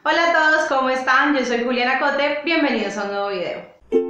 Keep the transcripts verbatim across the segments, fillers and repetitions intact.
Hola a todos, ¿cómo están? Yo soy Juliana Cote, bienvenidos a un nuevo video.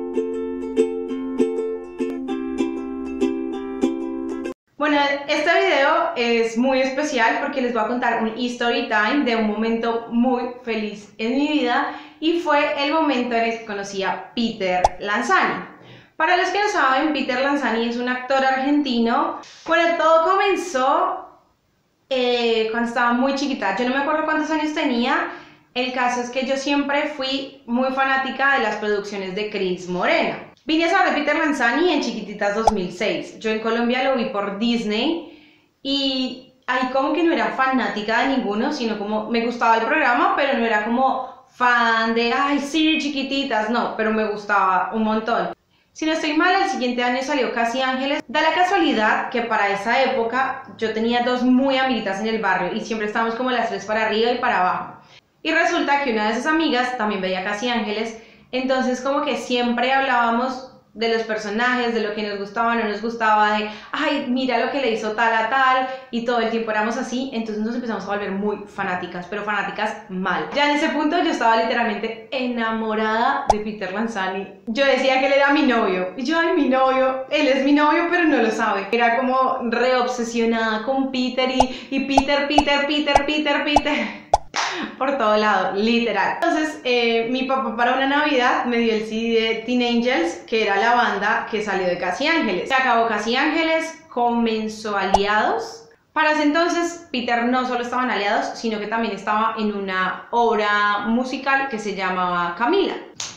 Bueno, este video es muy especial porque les voy a contar un story time de un momento muy feliz en mi vida y fue el momento en el que conocí a Peter Lanzani. Para los que no saben, Peter Lanzani es un actor argentino. Bueno, todo comenzó eh, cuando estaba muy chiquita, yo no me acuerdo cuántos años tenía. El caso es que yo siempre fui muy fanática de las producciones de Cris Morena. Vine a saber de Peter Lanzani en Chiquititas dos mil seis. Yo en Colombia lo vi por Disney y ahí como que no era fanática de ninguno, sino como me gustaba el programa, pero no era como fan de, ay sí, Chiquititas, no, pero me gustaba un montón. Si no estoy mal, el siguiente año salió Casi Ángeles. Da la casualidad que para esa época yo tenía dos muy amiguitas en el barrio y siempre estábamos como las tres para arriba y para abajo. Y resulta que una de esas amigas también veía Casi Ángeles, entonces como que siempre hablábamos de los personajes, de lo que nos gustaba o no nos gustaba, de ay, mira lo que le hizo tal a tal, y todo el tiempo éramos así, entonces nos empezamos a volver muy fanáticas, pero fanáticas mal. Ya en ese punto yo estaba literalmente enamorada de Peter Lanzani. Yo decía que él era mi novio, y yo, ay, mi novio, él es mi novio, pero no lo sabe. Era como re obsesionada con Peter y, y Peter, Peter, Peter, Peter, Peter. Por todo lado, literal. Entonces, eh, mi papá para una Navidad me dio el C D de Teen Angels, que era la banda que salió de Casi Ángeles. Se acabó Casi Ángeles, comenzó Aliados. Para ese entonces, Peter no solo estaba en Aliados, sino que también estaba en una obra musical que se llamaba Camila.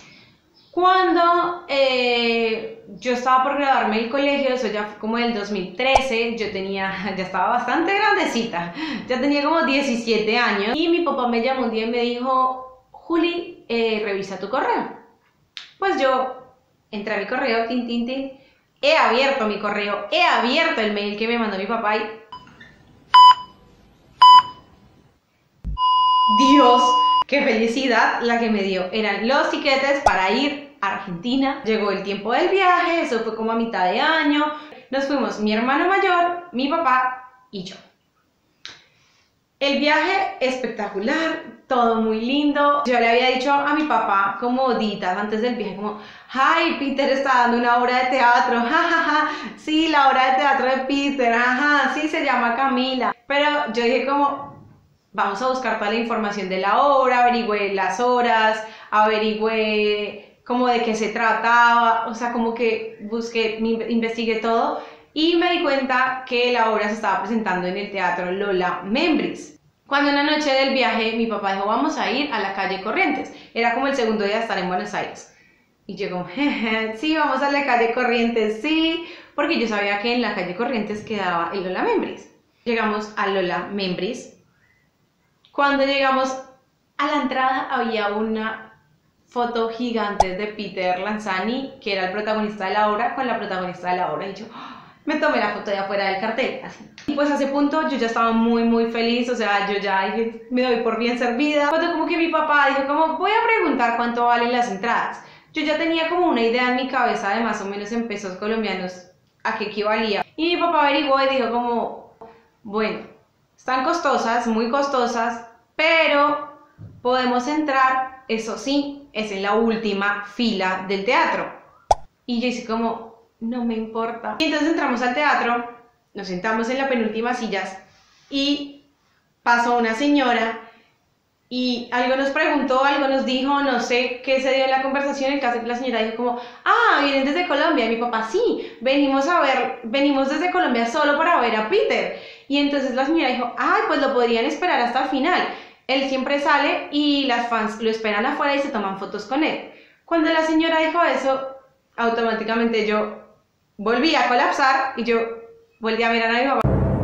Cuando eh, yo estaba por graduarme del colegio, eso ya fue como el dos mil trece, yo tenía, ya estaba bastante grandecita, ya tenía como diecisiete años, y mi papá me llamó un día y me dijo, Juli, eh, revisa tu correo. Pues yo entré a mi correo, tin, tin, tin, he abierto mi correo, he abierto el mail que me mandó mi papá y... Dios, qué felicidad la que me dio. Eran los tiquetes para ir a Argentina. Llegó el tiempo del viaje, eso fue como a mitad de año. Nos fuimos mi hermano mayor, mi papá y yo. El viaje espectacular, todo muy lindo. Yo le había dicho a mi papá como días antes del viaje, como, ay, Peter está dando una obra de teatro, jajaja, sí, la obra de teatro de Peter, ajá, sí, se llama Camila. Pero yo dije como, vamos a buscar toda la información de la obra, averigüé las horas, averigüé como de qué se trataba, o sea, como que busqué, investigué todo y me di cuenta que la obra se estaba presentando en el Teatro Lola Membris. Cuando una noche del viaje mi papá dijo, vamos a ir a la calle Corrientes, era como el segundo día de estar en Buenos Aires. Y yo como, jeje, sí, vamos a la calle Corrientes, sí, porque yo sabía que en la calle Corrientes quedaba el Lola Membris. Llegamos a Lola Membris. Cuando llegamos a la entrada había una foto gigante de Peter Lanzani, que era el protagonista de la obra, con la protagonista de la obra, y yo ¡oh! Me tomé la foto de afuera del cartel, así. Y pues a ese punto yo ya estaba muy muy feliz, o sea, yo ya dije, me doy por bien servida. Cuando como que mi papá dijo como, voy a preguntar cuánto valen las entradas. Yo ya tenía como una idea en mi cabeza de más o menos en pesos colombianos a qué equivalía. Y mi papá averiguó y dijo como, bueno, están costosas, muy costosas, pero podemos entrar, eso sí, es en la última fila del teatro. Y yo hice como, no me importa. Y entonces entramos al teatro, nos sentamos en la penúltima sillas y pasó una señora y algo nos preguntó, algo nos dijo, no sé qué se dio en la conversación. El caso es que la señora dijo como, ah, vienen desde Colombia. Y mi papá, sí, venimos a ver, venimos desde Colombia solo para ver a Peter. Y entonces la señora dijo, ay, pues lo podrían esperar hasta el final. Él siempre sale y las fans lo esperan afuera y se toman fotos con él. Cuando la señora dijo eso, automáticamente yo volví a colapsar y yo volví a mirar a mi papá.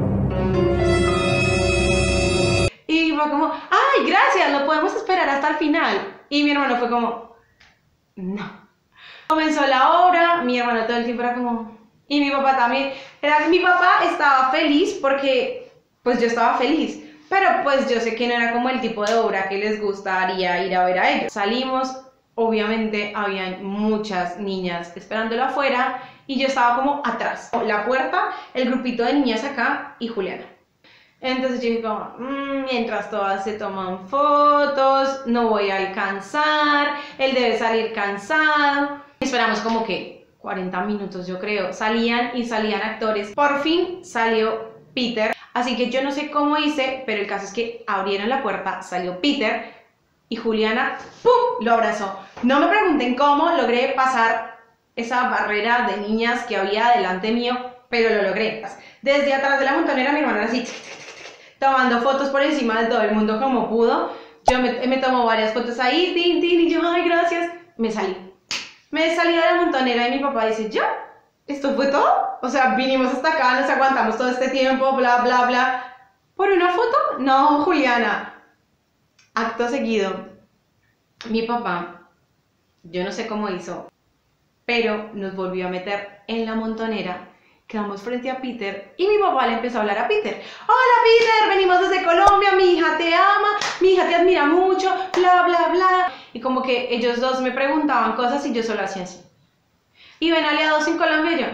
Y mi papá como, ay, gracias, lo podemos esperar hasta el final. Y mi hermano fue como, no. Comenzó la obra, mi hermano todo el tiempo era como, y mi papá también. Era, mi papá estaba feliz porque, pues yo estaba feliz. Pero pues yo sé que no era como el tipo de obra que les gustaría ir a ver a ellos. Salimos, obviamente habían muchas niñas esperándolo afuera y yo estaba como atrás. La puerta, el grupito de niñas acá y Juliana. Entonces yo dije como, mmm, mientras todas se toman fotos, no voy a alcanzar, él debe salir cansado. Esperamos como que cuarenta minutos, yo creo, salían y salían actores. Por fin salió Peter, así que yo no sé cómo hice, pero el caso es que abrieron la puerta, salió Peter y Juliana, ¡pum!, lo abrazó. No me pregunten cómo logré pasar esa barrera de niñas que había delante mío, pero lo logré. Desde atrás de la montonera mi hermana así, tomando fotos por encima de todo el mundo como pudo. Yo me, me tomo varias fotos ahí, tin, tin, y yo, ay, gracias. Me salí. Me salí de la montonera y mi papá dice, ¿ya? ¿Esto fue todo? O sea, vinimos hasta acá, nos aguantamos todo este tiempo, bla, bla, bla. ¿Por una foto? No, Juliana. Acto seguido, mi papá, yo no sé cómo hizo, pero nos volvió a meter en la montonera. Quedamos frente a Peter y mi papá le empezó a hablar a Peter. Hola Peter, venimos desde Colombia, mi hija te ama, mi hija te admira mucho, bla, bla, bla. Y como que ellos dos me preguntaban cosas y yo solo hacía así. ¿Y ven aliados en Colombia? Yo.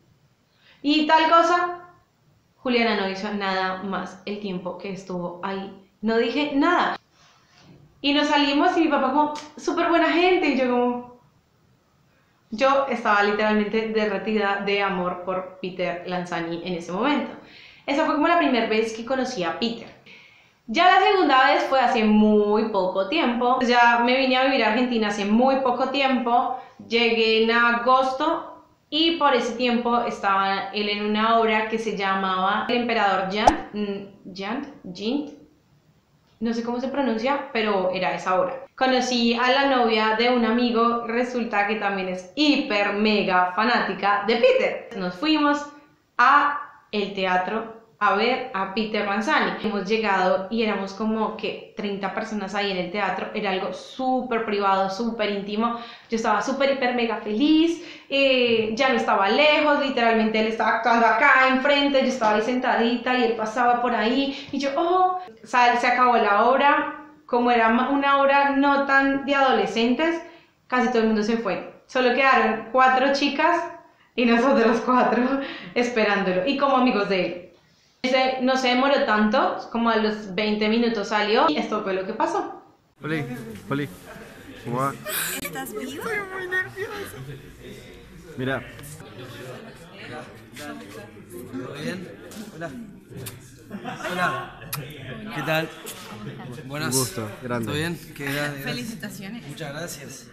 ¿Y tal cosa? Juliana no hizo nada más el tiempo que estuvo ahí. No dije nada. Y nos salimos y mi papá como, súper buena gente. Y yo como... Yo estaba literalmente derretida de amor por Peter Lanzani en ese momento. Esa fue como la primera vez que conocí a Peter. Ya la segunda vez fue hace muy poco tiempo. Ya me vine a vivir a Argentina hace muy poco tiempo. Llegué en agosto y por ese tiempo estaba él en una obra que se llamaba El Emperador Jan, Jan, Jint, no sé cómo se pronuncia, pero era esa obra. Conocí a la novia de un amigo, resulta que también es hiper mega fanática de Peter. Nos fuimos a el teatro a ver a Peter Lanzani. Hemos llegado y éramos como que treinta personas ahí en el teatro. Era algo súper privado, súper íntimo. Yo estaba súper hiper mega feliz. Eh, ya no estaba lejos, literalmente él estaba actuando acá enfrente, yo estaba ahí sentadita y él pasaba por ahí y yo, oh, sal, se acabó la obra. Como era una obra no tan de adolescentes, casi todo el mundo se fue. Solo quedaron cuatro chicas y nosotros cuatro esperándolo y como amigos de él. Ese no se demoró tanto, como a los veinte minutos salió y esto fue lo que pasó. Oli, Oli, ¿cómo va? ¿Estás vivo? Estoy muy nervioso. Mira. ¿Todo bien? Hola. Hola. ¿Qué tal? Buenas. Un gusto, grande. ¿Todo bien? ¿Qué grande? Felicitaciones. Muchas gracias.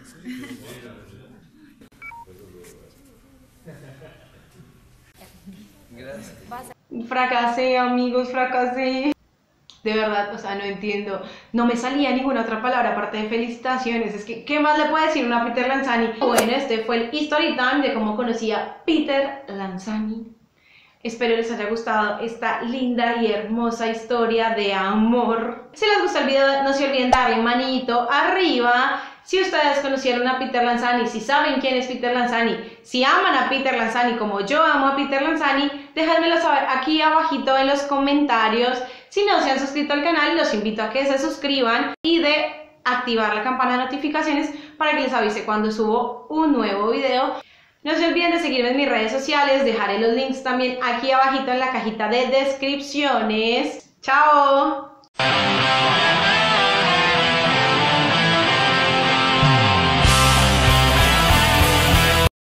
Gracias. Fracasé, amigos, fracasé. De verdad, o sea, no entiendo. No me salía ninguna otra palabra aparte de felicitaciones. Es que, ¿qué más le puede decir uno a Peter Lanzani? Bueno, este fue el Story Time de cómo conocí a Peter Lanzani. Espero les haya gustado esta linda y hermosa historia de amor. Si les gustó el video, no se olviden darle manito arriba. Si ustedes conocieron a Peter Lanzani, si saben quién es Peter Lanzani, si aman a Peter Lanzani como yo amo a Peter Lanzani, déjenmelo saber aquí abajito en los comentarios. Si no se han suscrito al canal, los invito a que se suscriban y de activar la campana de notificaciones para que les avise cuando subo un nuevo video. No se olviden de seguirme en mis redes sociales, dejaré los links también aquí abajito en la cajita de descripciones. ¡Chao!